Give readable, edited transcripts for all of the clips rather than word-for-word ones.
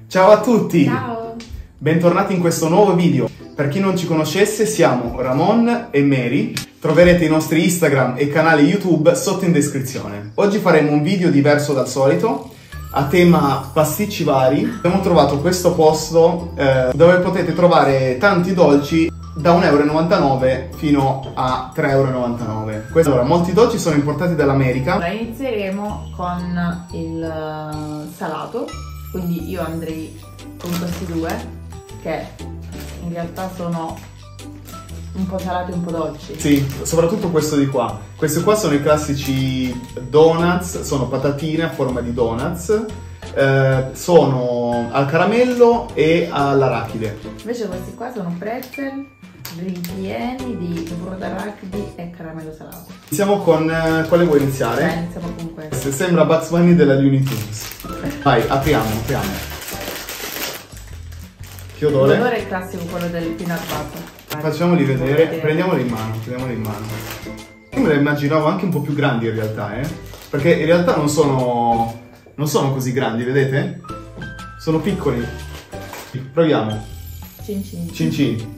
Ciao a tutti! Ciao! Bentornati in questo nuovo video. Per chi non ci conoscesse, siamo Ramon e Mary. Troverete i nostri Instagram e canali YouTube sotto in descrizione. Oggi faremo un video diverso dal solito, a tema pasticci vari. Abbiamo trovato questo posto dove potete trovare tanti dolci da 1,99 € fino a 3,99 €. Allora, molti dolci sono importati dall'America. Allora, inizieremo con il salato, quindi io andrei con questi due, che in realtà sono un po' salati e un po' dolci. Sì, soprattutto questo di qua. Questi qua sono i classici donuts, sono patatine a forma di donuts. Sono al caramello e all'arachide. Invece questi qua sono pretzel ripieni di burro d'arachidi e caramello salato. Iniziamo con quale vuoi iniziare? Iniziamo con questo. Sembra Bugs Bunny della Looney Tunes. Vai, apriamo. Che odore? L'odore è classico, quello del peanut butter. Facciamoli vedere, prendiamoli in mano. Io me le immaginavo anche un po' più grandi in realtà, perché in realtà non sono così grandi, vedete? Sono piccoli. Proviamo. Cin cin.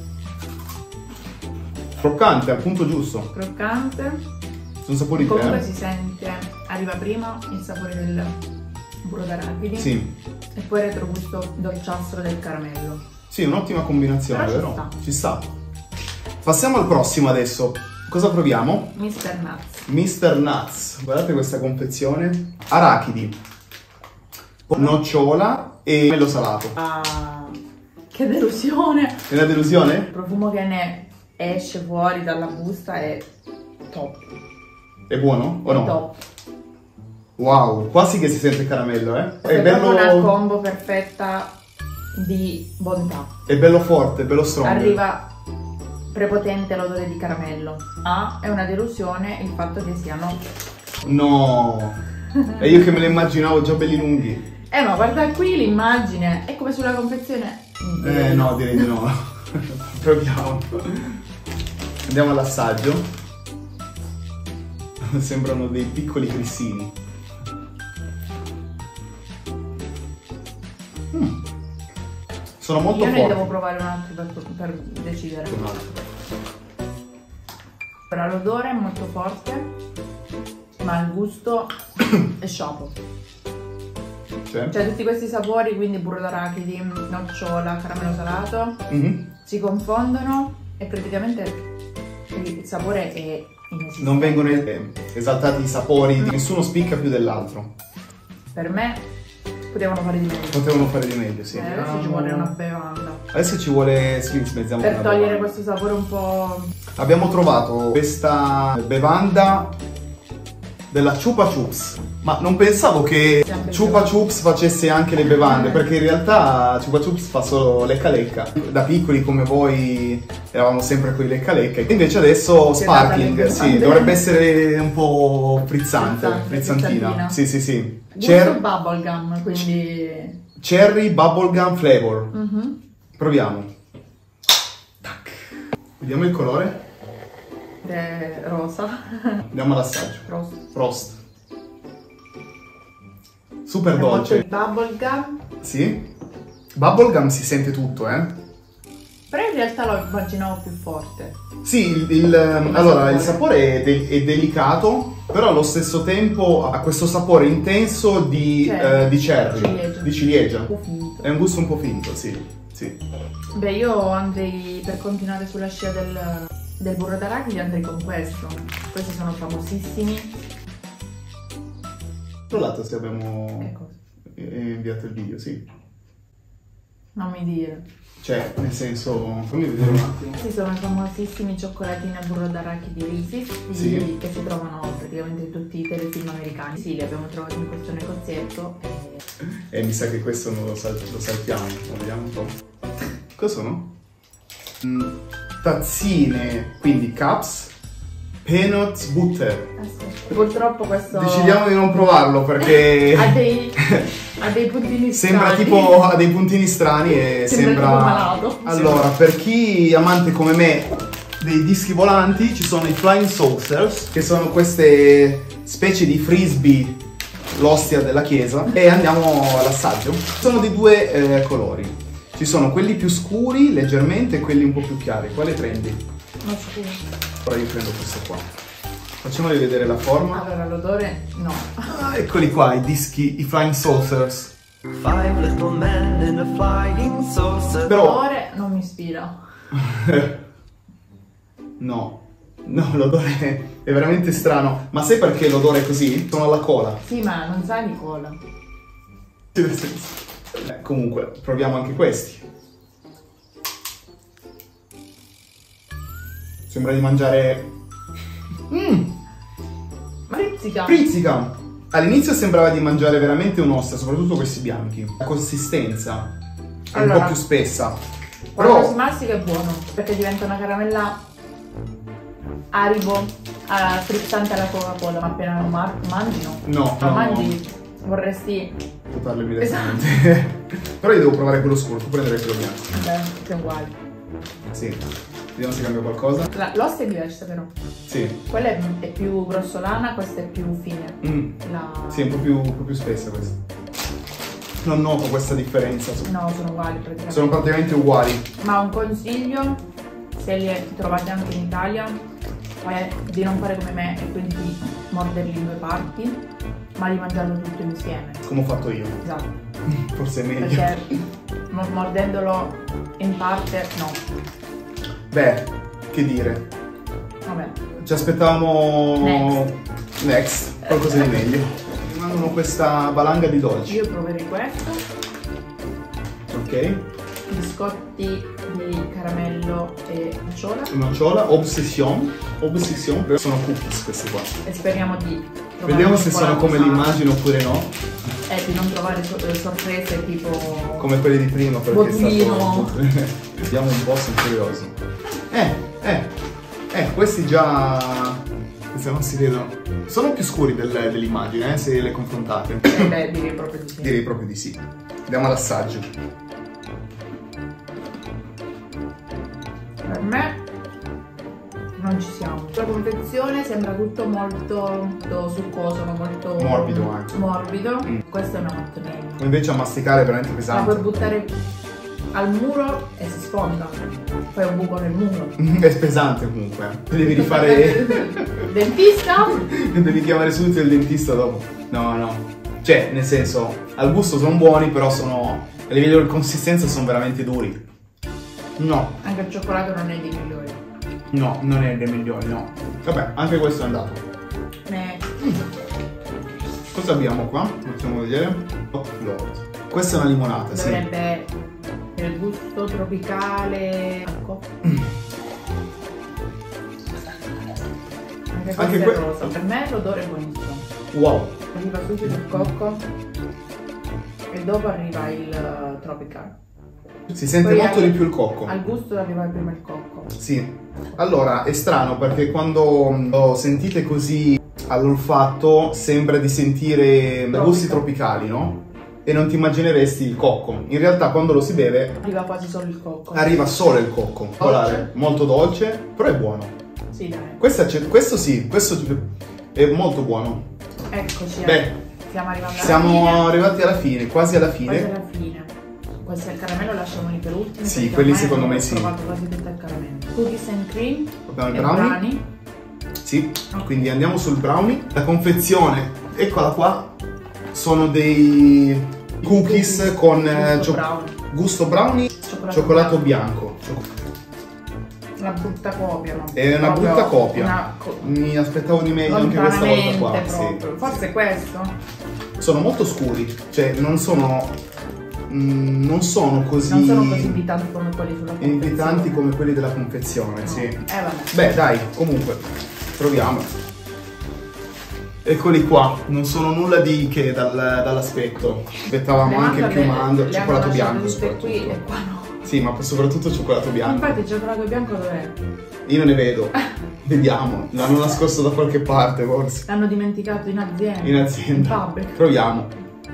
Croccante, al punto giusto. Croccante. Sono sapori comunque si sente, arriva prima il sapore del burro d'arachidi, sì, e poi il retrogusto dolciastro del caramello. Sì, un'ottima combinazione, però vero? Ci sta. Passiamo al prossimo adesso. Cosa proviamo? Mr. Nuts. Mr. Nuts. Guardate questa confezione. Arachidi, nocciola e caramello salato. Ah, che delusione! È una delusione? Il profumo che ne esce fuori dalla busta è top. È buono o no? Top. Wow, quasi che si sente il caramello, È bello... una combo perfetta di bontà. È bello forte, bello strong. Arriva prepotente l'odore di caramello. È una delusione il fatto che siano... No! E io che me le immaginavo già belli lunghi. Ma guarda qui l'immagine, è come sulla confezione. No, direi di no. Proviamo. Andiamo all'assaggio. Sembrano dei piccoli grissini. Sono molto forti. Io ne devo provare un altro per decidere. Un altro. Però l'odore è molto forte, ma il gusto è sciapo. Cioè tutti questi sapori, quindi burro d'arachidi, nocciola, caramello salato, si confondono e praticamente il sapore è inesistente. Non vengono esaltati i sapori, nessuno spicca più dell'altro. Per me potevano fare di meglio. Potevano fare di meglio, sì. Adesso ci vuole una bevanda. Adesso ci vuole, sì, smezziamo per togliere questo sapore un po'... Abbiamo trovato questa bevanda della Chupa Chups, ma non pensavo che Chupa Chups facesse anche le bevande, perché in realtà Chupa Chups fa solo lecca lecca. Da piccoli come voi eravamo sempre con i lecca lecca, invece adesso sparkling, sì, dovrebbe essere un po' frizzantina. Sì. Gusto bubblegum, quindi... Cherry bubblegum flavor. Proviamo. Tac. Vediamo il colore. Rosa. Andiamo all'assaggio. Frost. Super dolce. Bubblegum. Sì. Bubblegum si sente tutto, Però in realtà lo immaginavo più forte. Sì, allora il sapore è delicato, però allo stesso tempo ha questo sapore intenso di cherry, di ciliegia. Un po' finto. È un gusto un po' finto, sì. Beh, io andrei, per continuare sulla scia del burro d'arachidi, andrei con questo. Questi sono famosissimi. Tra l'altro se abbiamo inviato il video, sì. Non mi dire. Cioè, nel senso, fammi vedere un attimo. Sì, sono i famosissimi cioccolatini al burro d'arachidi Reese's, che si trovano praticamente in tutti i telefilm americani. Sì, li abbiamo trovati in questo negozietto. E mi sa che questo non lo saltiamo. Vediamo un po'. Cosa sono? Tazzine, quindi cups, peanut butter. Purtroppo questo... Decidiamo di non provarlo perché... ha dei puntini strani. Sembra tipo ha dei puntini strani e sembra... tipo malato. Allora, per chi amante come me dei dischi volanti, ci sono i Flying Saucers, che sono queste specie di frisbee l'ostia della chiesa e andiamo all'assaggio. Sono di due colori. Ci sono quelli più scuri leggermente e quelli un po' più chiari. Quale prendi? Non scuro. Ora io prendo questo qua. Facciamoli vedere la forma. Allora, l'odore no. Ah, eccoli qua, i dischi, i Flying Saucers. Però l'odore non mi ispira. no, l'odore è veramente strano. Ma sai perché l'odore è così? Sono alla cola. Sì, ma non sa di cola. Comunque, proviamo anche questi. Sembra di mangiare... Ma pizzica. Pizzica! All'inizio sembrava di mangiare veramente un'ostia, soprattutto questi bianchi. La consistenza è un po' più spessa. Quando Però... si mastica è buono, perché diventa una caramella arido, frizzante alla Coca-Cola, ma appena lo mangi no. No, lo mangi vorresti... Buttarlo immediatamente. Però io devo provare quello scuro, tu prendere quello bianco. Beh, sono uguali. Sì. Vediamo se cambia qualcosa. L'ostia è diversa però. Sì. Quella è più grossolana, questa è più fine. Sì, è un po' più spessa questa. Non noto questa differenza. No, sono uguali praticamente. Sono praticamente uguali. Ma un consiglio, se li trovate anche in Italia, è di non fare come me e quindi di morderli in due parti, ma di mangiarlo tutto insieme. Come ho fatto io. Esatto. Forse è meglio. Perché mordendolo in parte, no. Beh, che dire. Vabbè. Ci aspettavamo next qualcosa di meglio. Rimangono questa valanga di dolci. Io proverei questo. Ok. Biscotti di caramello e nocciola. Nocciola, Obsession. Sono cookies questi qua. E speriamo di vediamo se sono come l'immagine oppure no. Di non trovare sorprese tipo... come quelle di prima, perché Botulino. è stato... Vediamo un po', sono curioso. Questi già... questi non si vedono. Sono più scuri dell'immagine, se le confrontate. Beh, direi proprio di sì. Direi proprio di sì. Andiamo all'assaggio. Per me non ci siamo. La confezione sembra tutto molto succoso, ma molto morbido anche. Morbido. Questo è una mattonella. Invece a masticare è veramente pesante. La puoi buttare al muro e si sfonda. Fai un buco nel muro. È pesante comunque. Devi rifare. Dentista? Devi chiamare subito il dentista dopo. No. Cioè, nel senso, al gusto sono buoni, però sono. A livello di consistenza sono veramente duri. No. Anche il cioccolato non è dei migliori. No, non è dei migliori, no. Vabbè, anche questo è andato. Cosa abbiamo qua? Facciamo vedere. Questa è una limonata, sì. Dovrebbe il gusto tropicale. Anche questo è rosa. Per me l'odore è buonissimo. Wow. Arriva subito il cocco e dopo arriva il tropical. Si sente molto di più il cocco. Al gusto arriva prima il cocco. Sì. Allora, è strano perché quando lo sentite così all'olfatto sembra di sentire gusti tropicali, no? E non ti immagineresti il cocco. In realtà quando lo si beve arriva quasi solo il cocco. Arriva solo il cocco. Dolce. Molto dolce, però è buono. Sì, dai. Questo sì, questo è molto buono. Eccoci. Beh, siamo arrivati alla fine, quasi alla fine. Quasi alla fine. Questo è il caramello, lasciamoli per ultimi. Sì, quelli secondo me sì. Ho provato quasi tutto il caramello. Cookies and cream. Abbiamo il brownie. Sì, quindi andiamo sul brownie. La confezione, eccola qua, sono dei cookies con gusto brownie, cioccolato bianco. Una brutta copia, no? È una brutta copia. Mi aspettavo di meglio anche questa volta qua. Sì. Forse questo? Sono molto scuri, cioè non sono così invitanti come quelli sulla confezione. Invitanti come quelli della confezione, no. Sì. Vabbè. Beh, dai, comunque, proviamo. Eccoli qua, non sono nulla di che dall'aspetto. Aspettavamo anche più mandorle, cioccolato bianco soprattutto. Qui e qua no. Sì, ma soprattutto cioccolato bianco. Infatti il cioccolato bianco dov'è? Io non ne vedo. Vediamo, l'hanno nascosto da qualche parte forse. L'hanno dimenticato in azienda. In azienda. In fabbrica. Proviamo.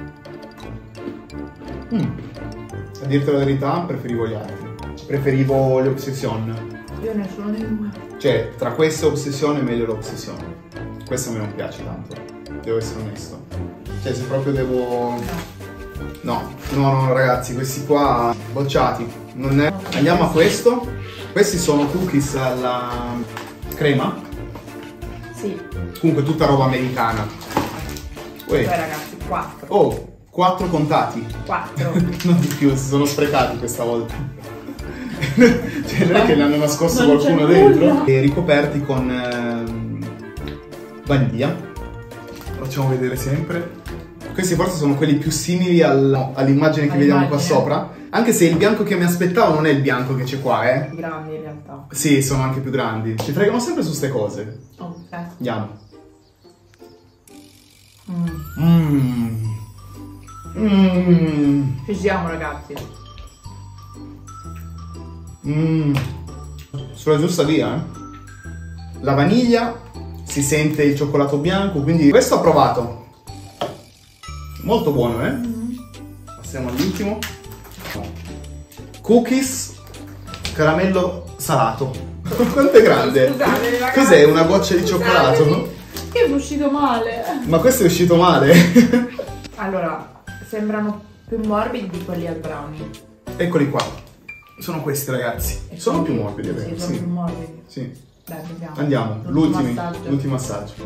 A dirti la verità, preferivo gli altri. Preferivo le Obsession. Io nessuno dei due. Cioè, tra queste Obsession è meglio l'Obsession. Questa a me non piace tanto. devo essere onesto. Cioè, se proprio devo... No, ragazzi, questi qua bocciati. Non è... Andiamo a questo. Questi sono cookies alla crema. Sì. Comunque tutta roba americana. Poi ragazzi, 4. Oh, 4 contati. 4. Non di più, si sono sprecati questa volta. Cioè, non è che ne hanno nascosto qualcuno dentro. E ricoperti con vaniglia. Lo facciamo vedere sempre. Questi forse sono quelli più simili all'immagine che vediamo qua sopra. Anche se il bianco che mi aspettavo non è il bianco che c'è qua, Più grandi in realtà. Sì, sono anche più grandi. Ci fregano sempre su ste cose. Ok. Andiamo. Ci siamo, ragazzi. Sulla giusta via, eh? La vaniglia, si sente il cioccolato bianco, quindi questo ho provato. Molto buono, eh? Passiamo all'ultimo. Cookies, caramello salato. Quanto è grande? Cos'è? Una goccia di cioccolato? Che è uscito male. Ma questo è uscito male. Allora, sembrano più morbidi di quelli al brownie. Eccoli qua. Sono questi, ragazzi. Sono più morbidi, sì, sono più morbidi. Sì. Dai, andiamo. L'ultimo assaggio.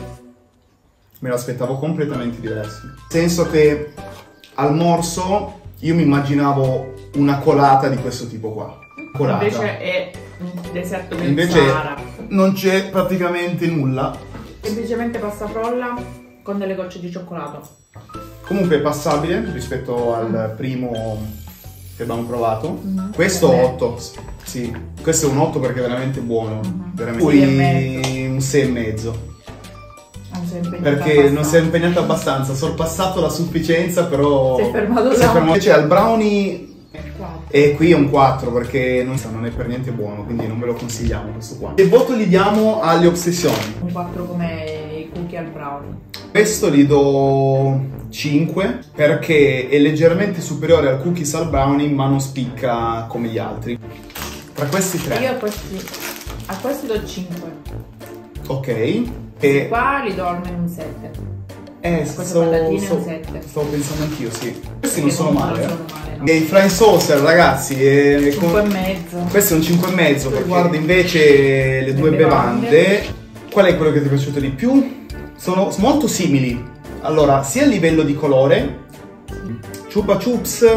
Me l'aspettavo completamente diverso. Nel senso che al morso io mi immaginavo una colata di questo tipo qua. Colata. Invece è un deserto del Invece Sahara. Non c'è praticamente nulla. Semplicemente pasta frolla con delle gocce di cioccolato. Comunque è passabile rispetto al primo che abbiamo provato. Questo 8. Sì, questo è un 8 perché è veramente buono. Veramente. Poi un 6,5. Perché non si è impegnata abbastanza, sorpassato la sufficienza, però si è fermato là. Invece al brownie e qui è un 4 perché non è per niente buono, quindi non ve lo consigliamo questo qua. Che voto gli diamo alle ossessioni? Un 4 come i cookie al brownie. Questo gli do 5 perché è leggermente superiore al cookies al brownie ma non spicca come gli altri. Tra questi tre. Io a questi do 5. Ok. E qua li do almeno un 7. Stavo pensando anch'io, sì. Questi non sono male. No. E i flying saucer, ragazzi, 5,5. Questo è un 5,5. Per guarda invece le due bevande. Qual è quello che ti è piaciuto di più? Sono molto simili. Allora, sia a livello di colore, Chupa Chups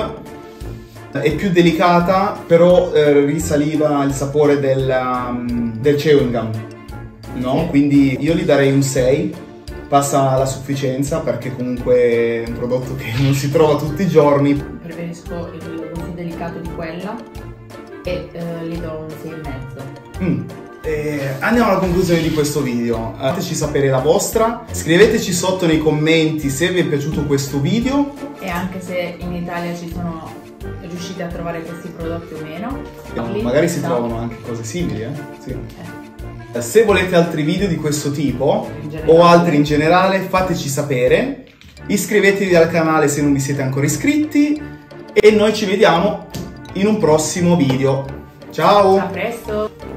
è più delicata, però risaliva il sapore del chewing gum. No? Quindi io gli darei un 6, passa la sufficienza perché comunque è un prodotto che non si trova tutti i giorni. Preferisco il gusto delicato di quella e gli do un 6,5. Andiamo alla conclusione di questo video. Fateci sapere la vostra, scriveteci sotto nei commenti se vi è piaciuto questo video e anche se in Italia ci sono riusciti a trovare questi prodotti o meno. Magari si trovano anche cose simili, sì. Se volete altri video di questo tipo o altri in generale, fateci sapere, iscrivetevi al canale se non vi siete ancora iscritti e noi ci vediamo in un prossimo video. Ciao! A presto!